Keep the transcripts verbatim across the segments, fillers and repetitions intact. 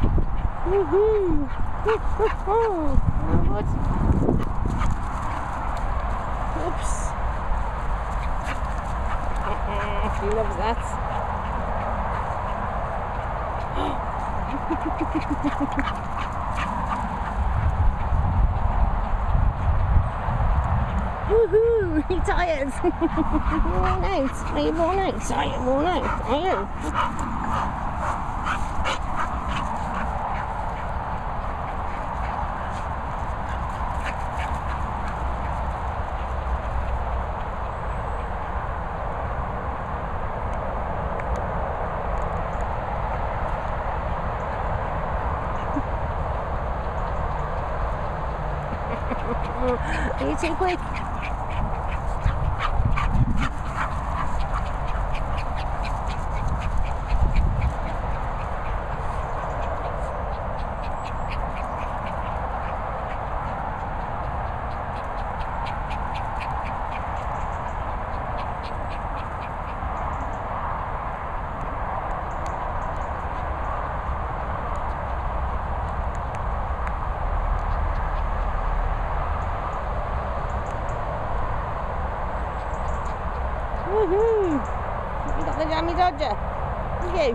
Woohoo! Oh, what? Oops. He loves that. Woohoo! You're tired. You're worn out. Are you worn out? Are you worn out? Are you? Are you too quick? Woohoo! You got the jammy dodger. You.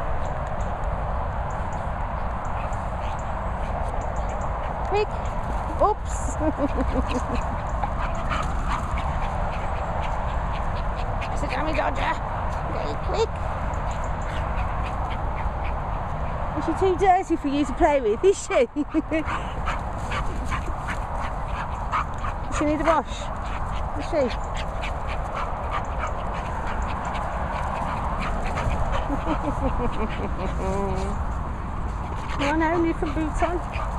Quick. Oops. It's a jammy dodger. Very quick. Is she too dirty for you to play with, is she? Does she need a wash? Is she? Come on home, you can boot on.